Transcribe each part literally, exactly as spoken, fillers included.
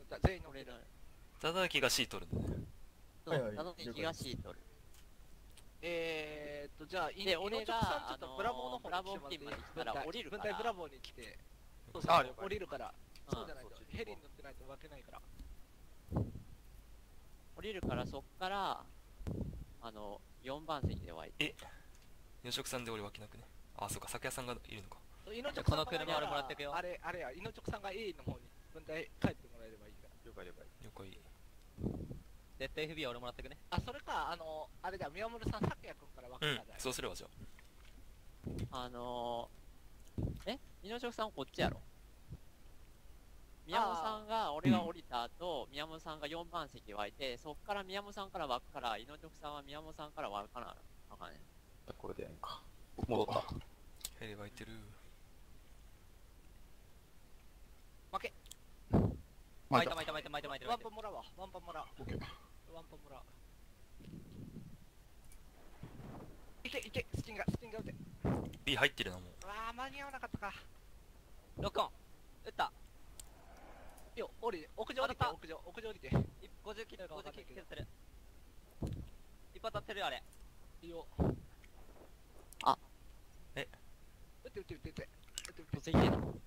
じゃあ全員乗れる。 ただきが C 取るんだね。 そう、ただきが C 取る。えーっと、じゃあ、で、俺が、ちょっとブラボーの方に来てもらっていい？分隊、分隊ブラボーに来て、そうそう、降りるから、そうじゃないと、ヘリに乗ってないと分けないから。降りるから、そっから、あの、よんばん席で湧いて。 え猪食さんで俺分けなくね。あ、そうか、酒屋さんがいるのか。 この車俺もらってくよ。あれ、あれや、猪食さんが A の方に分隊帰ってもらえればいいから。 了解了解。 了解。 絶対 エフビー は俺もらってくね。 あ、それか、あの、あれだ、宮村さん、酒屋君から分けたうん、そうすればじゃあ。あのー、え猪食さんこっちやろ。宮本さんが、俺が降りた後、宮本さんがよんばん席湧いて、そっから宮本さんから湧くから、猪食さんは宮本さんから湧かなあかんね。 これでやんか。戻った。 ヘリ湧いてる。 負け。 巻いた巻いた巻いた巻いた巻いた。 ワンパンもらうわ。ワンパンもらう。ワンパンもらう。いけいけ、スキンが、スキンが撃て。 B 入ってるな、もう。 うわー、間に合わなかったか。 ロックオン。撃った。 よ、降り、屋上降りて、屋上、屋上降りて。 ごじゅうキット、ごじゅうキット削ってる。一発当てるよ、あれ。 いいよ。 あ。 え。撃て撃て撃て撃て。撃て撃て。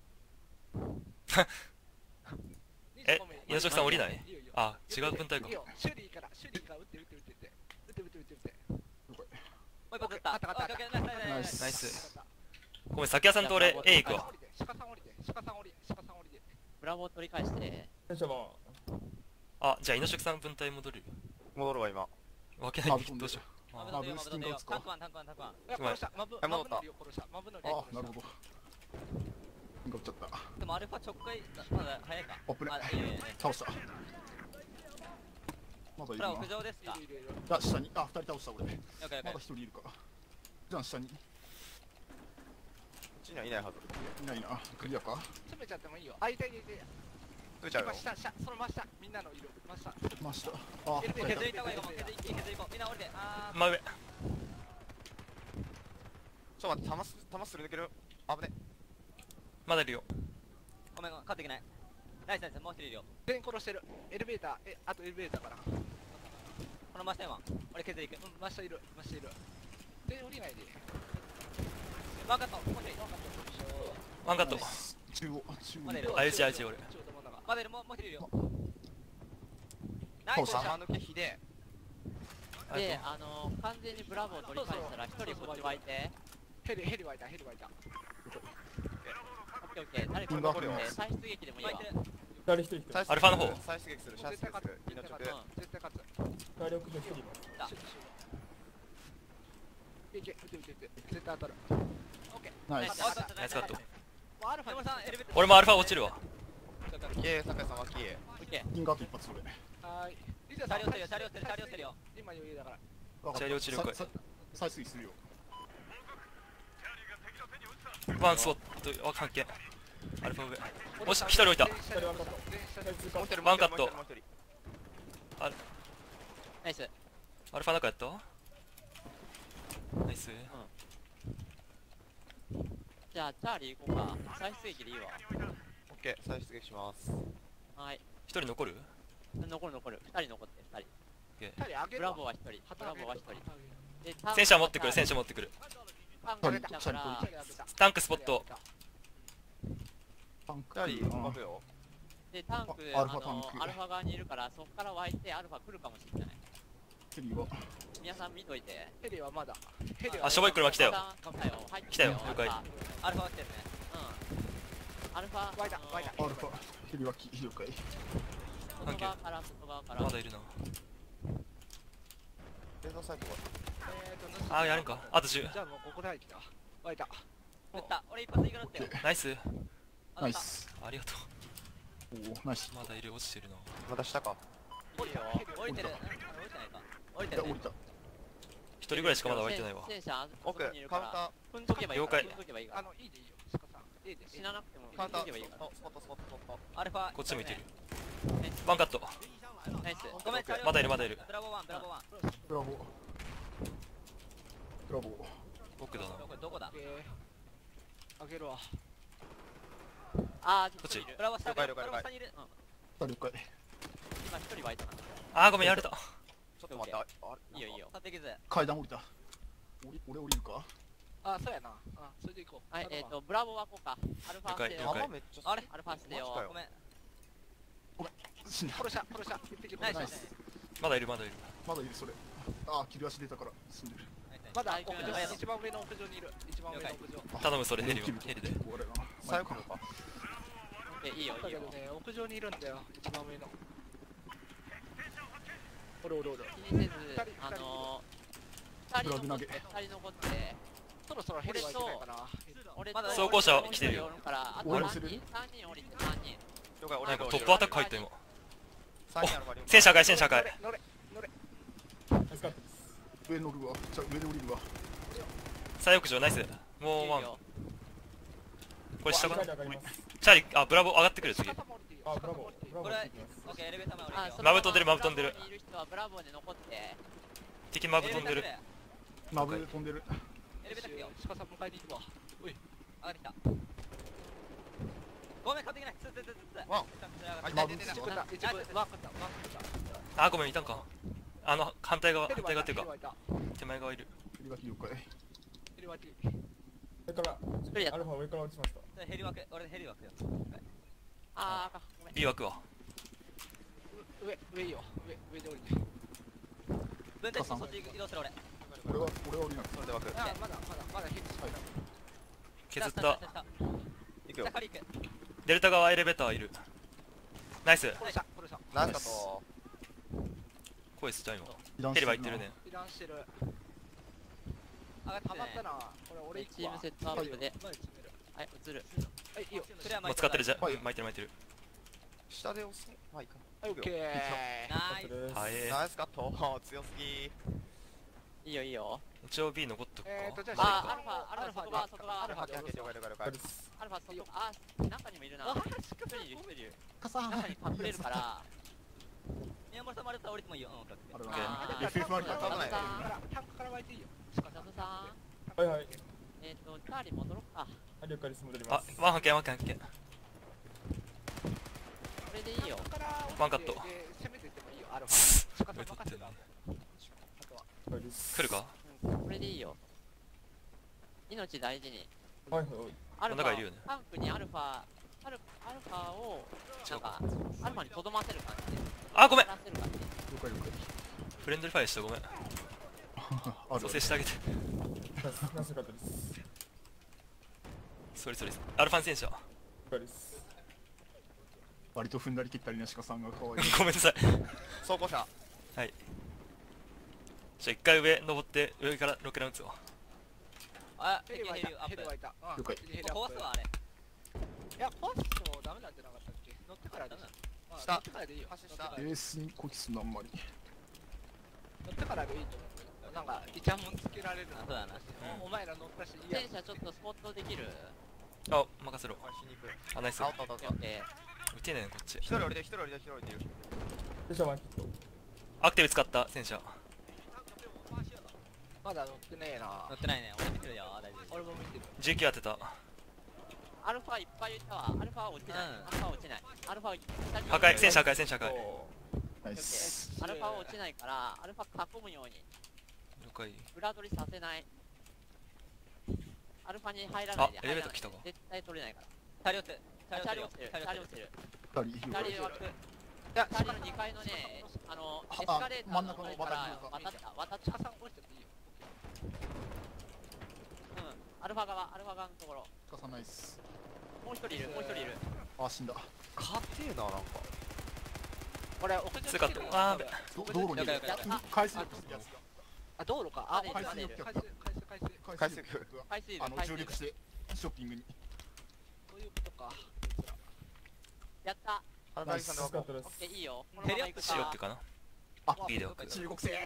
え、猪食さん降りない？あ、違う分隊か。 シュリーから、シュリーから撃って撃って撃って撃って撃って撃って撃って撃って。 もう一発撃った。 ナイス。ごめん、酒屋さんと俺 A 行くわ。 鹿さん降りて、鹿さん降りて、鹿さん降りて。ブラボー取り返して。 あ、じゃあ猪食さん分隊戻るよ。 戻るわ今。 分けないでどうしよう。 マブのスキンが打つか。タンクワンタンクワンタンクワン。 殺した。マブマブのりを殺した。マブのりを殺した。 あ、なるほど。ガッちゃった。 でもアルファ直回まだ早いか。 あ、ぶね。倒した。まだいるな。 これ屋上ですか。 あ、下に、あ、二人倒した俺。まだ一人いるか。じゃあ下に。 こっちにはいないはず。 いないな。クリアか。 詰めちゃってもいいよ。あ、いたいたいた。 詰めちゃうよ。 下下、その真下、みんなの色、真下。 真下。あ、 削りた方がいいかも。削り削りこう。みんな降りて。あー。 真上。 ちょっと待って、弾す弾する抜ける。危ね。 まだいるよ。 ごめんごめん、勝っていけない。ナイスナイス、もう一人いるよ。 全員殺してる。エレベーター、え、あとエレベーターから。 この真下今。俺削り行く。 うん、真下いる、真下いる。で、降りないで。 ワンカット、もう一人。 ワンカット。 中央、中央。 まだいる。 あいつあいつ俺。 まだいる、もう一人いるよ。 ナイス。弾抜けひで。 で、あの、完全にブラボー取り返したら、一人こっち湧いて。ヘリ、ヘリ湧いた、ヘリ湧いた。オッケーオッケー、誰か残るよ。再出撃でもいいわ。 誰一人一人。 アルファの方。 再出撃する、再出撃する。命中。 絶対勝つ。 体力の一人。 いけ、撃て撃て撃て。絶対当たる。オッケー。 ナイス。 ナイスカット。 俺もアルファ落ちるわ。 いえ、酒井さんはきえ。 インガート一発俺。 はーい。 チャリ落ちてるよ、チャリ落ちてる、チャリ落ちてるよ。 今余裕だから。 チャリ落ちるかい。 再水するよ。 ワンスポット、あ、関係。アルファ上。もし、一人置いた。ワンカット。ある。 ナイス。 アルファ中やったナイス。 じゃあ、チャーリー行こうか。再出撃でいいわ。 オッケー、再出撃します。 はい。 一人残る残る残る。二人残ってる、二人。 ブラボーは一人。ブラボーは一人。 戦車持ってくる、戦車持ってくる。タンクスポット。 タンクやはり、マブよ。 で、タンク、あの、アルファ側にいるから、そっから湧いてアルファ来るかもしれない。 ヘリは皆さん見といて。ヘリはまだ。 あ、しょぼい車来たよ。来たよ、了解。 アルファ来てるね。 うん。アルファ、湧いた、湧いた。 アルファ、ヘリはき、了解。 外側から、外側から。 まだいるな。 レーザーサイトが。 あー、やるんか。あとじゅう。 じゃあもうここで入ってきた。湧いた。 撃った。俺一発いくなってよ。 ナイス。 ナイス。 ありがとう。おお、ナイス。 まだいる、落ちてるな。 まだ下か。 降りよ。降りてる。降りてないか。降りてる。 降りた。 一人ぐらいしかまだ湧いてないわ。 奥、カウンター。 了解。 あの、いいでいいよ。スカさん。いいで。死ななくても。 カウンター。 スポット、 スポット、スポット。 アルファ。 こっち向いてる。ワンカット。 ナイス。ごめん、 まだいる、まだいる。 ブラボーワン、ブラボーワン。 ブラボー。ブラボー。 奥だな。 どこだ。 開けるわ。 あー、 こっち。 ブラボー下にいる。 下た了解。 今一人湧いたな。 あーごめんやられた。 ちょっと待って、ああれいいよいいよ。 立ってきず階段降りた。おり俺降りるか。 あ、そうやな。あ、それで行こう。 はい、えっと、ブラボーはこうか。アルファステ了解よ。 弾めっちゃあれアルファステよマジか。よごめん死んだ。 殺した、殺した。一匹ナイス殺した。 まだいるまだいる。 まだいるそれ。ああ、切り足出たから死んでる。 まだはい屋上、一番上の屋上にいる。一番上の屋上。 頼むそれヘリをヘリで。 結構あれだな。 最後かえ、いいよいいよだけど。ね、屋上にいるんだよ。一番上の。おるおるおる。 気にせず二人、 あの二ー、 人二人残って、二人残って、 そろそろヘリはいけないかな。 俺とまだ走行車来てるよもう一人おから、あと俺もする三人、三人降りて三人。 了解、俺なんかがトップアタック入った今。 三人あるから戦車外戦車外。 乗れ、乗れ。 上乗るわ。じゃあ上で降りるわ。 最屋上ナイス。もうワン。 いいよこれ下かな。チャーリーあブラボー上がってくる次。 あ、ブラボー。 これオッケーエレベーター前降りるよあそのマブ飛んでるマブ飛んでるブラボーにいる人はブラボーで残って、 敵マブ飛んでる。 マブ飛んでる。 エレベーター来るよ鹿さん迎えに行くわ。おい。 上がってきたごめん勝手にないつつつつつワンああ、出て出て一部だ、一部、ワークだ、ワークだ。 あごめんいたんか。あの反対側反対側っていうかヘリはいた手前側いる。 ヘリが了解。 ヘリはいた上から一人やったアルファ上から落ちました。 ヘリ枠俺ヘリ枠よあーかごめん B 枠は。 上、上いいよ。上、上で降りて。 分転してそっち移動する俺俺は俺は降りなくて。 それで枠あ、まだ、まだ、まだヘリしかいない。 削った。 行くよじゃあカリークデルタ側エレベーターいる。ナイス。 殺した、殺した。 なんかと声すじゃん今。 イランヘリは行ってるね。 イランしてる。 上がってたまったな。これ俺行くわ。 チームセットアップで、 前詰めるはい、映る。 はい、いいよ。 クリアもう使ってるじゃん。 はい巻いてる巻いてる。 下で押すまあいいかはい、オッケー。 ナイスです。 はえナイスカット強すぎいいよいいよ。 一応 B 残っとくえーと、じか。 ゃあ、 あー、アルファ、アルファ、外側、外側、アルファ、 了解了解了解了解アルファ、外側、あー、中にもいるな。一人いる、一人いる。 カサ中に隠れるから、 宮森さんもあれだったら降りてもいいようんオッケーオッケーあれはあーエフエフ ありだ佐藤さん、 タンクから湧いていいよ。 佐藤さん、 はいはい。 えっと、チャーリー戻ろうか。 はい了解です。戻りあます。 ワン発見ワン発見。 これでいいよ。 ワンカットで攻めていってもいいよ、アルファ。鹿さん任せてあとは。 了解です。 来るか。 うん、これでいいよ。命大事に。 はいはい。 アルファ、 中いるよねタンクにアルファ、アルアルファを、なんか、アルファにとどませる感じで。 あごめん。 らせる感じで。 了解了解。 フレンドリーファイアしたごめん。 ある蘇生してあげて。 ナイスナイスよかったです。 それそれ。アルファン戦車。 了解です。 割と踏んだり蹴ったりな鹿さんが可愛い。 ごめんなさい。 走行車はい。じゃあ一回上登って上からロケラン打つわ。 あヘリ湧いた、 敵ヘリアップヘリ湧いた。うん了解ヘリアップ壊すわあれいや、壊すとダメなんじゃなかったっけ乗ってからでいい。うん下乗ってからでいいよ。 橋下乗ってからベースにこきすのあんまり。 乗ってからでいいと思うけど。なんか、イチャモンつけられるの。 あそうだなおお前ら乗ったし、いや戦。車ちょっとスポットできる。 あ任せろ。 あしに行くあナイス。 あおったおったおったオッケ打てねえねこっち。 一人降りて一人降りて一人降りているでしょワンキット。 アクティブ使った戦車。 まだ乗ってねえな乗。ってないね俺見てるよ大丈夫俺も見てる。 じゅうきゅう当てた。 ー。アルファいっぱいいたわ。アルファは落ちない。 うんアルファは落ちない。アルファ下に破壊戦車破壊戦車破壊。 ナイス。 アルファは落ちないから、アルファ囲むように。 了解。 裏取りさせない。アルファに入らないで。 あエレベーター来たわ絶対取れないから。 チャリオットチチャリ落ちてる。チャリチャリオット落ちてる。 二人了解。 チャリ枠。 いや、 チャリのにかいのね、あの、エスあカレーターの上から渡った、渡った。 鹿さん降りてていいよ。 うん。アルファ側、アルファ側のところ。 鹿さんナイス。 もう一人いる、もう一人いる。 あ死んだ。 硬えななんかこれ、屋上に強かったあーべど道路にいる了解了解。 海水浴やつあ、道路か。あ、 あ海出てる水海水、海水、海水。 が。 海水浴が海水部あの海水部上陸してショッピングに。 そういうことか。 やった。 花田さんで分こナイスカットです。 オッケー、いいよ。このヘリアップまま行く C オッケーかな。 あ B でオッケー。 中国製。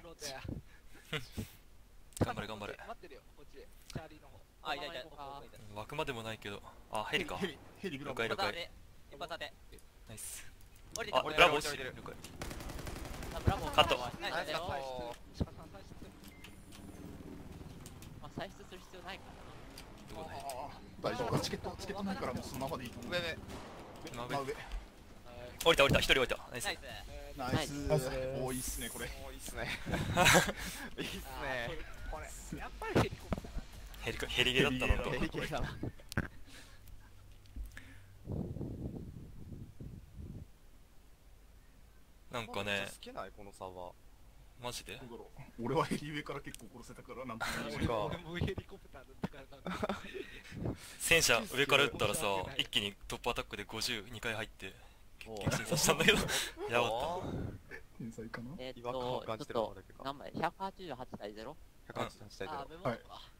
頑張れ頑張れ。 待ってるよ、こっち。チャーリーの方。 あいたいたこのまま行こうか奥奥いた枠までもないけど。あヘリか。 ヘリヘリグラブ。 了解了解。 一発当て一発当てナイス。 降りてきたあブラボー降りてる了解。 あブラボーカットナイスだよ。 ナイスカッ鹿トさん退出。 まあ、再出する必要ないからな。 どこだい。 大丈夫かチケットチケットないからもうそのままでいいと思う。 上上今上真上。 降りた降りた、一人降りた。ナイス。 ナイス。 ナイスナイスー。多いっすねこれ。 おーいいっすねいいっすあーねこれやっぱりヘリコプターなんだ。 ヘリコヘリゲだったのと。 ヘリゲーだななんかね、 好きないこの差はマジでどうだろう。俺はヘリ上から結構殺せたからなんとも言えないマジか俺もヘリコプターだったからなんか戦車上から撃ったらさ、一気にトップアタックでごじゅうにかい入って撃沈させたんだけどやばかっ天才かな。 えっ違和感をと、 感じてちょっとるのだけか何枚 ?ひゃくはちじゅうはち 対ゼロ? ひゃくはちじゅうはち対ゼロあー、メモるか。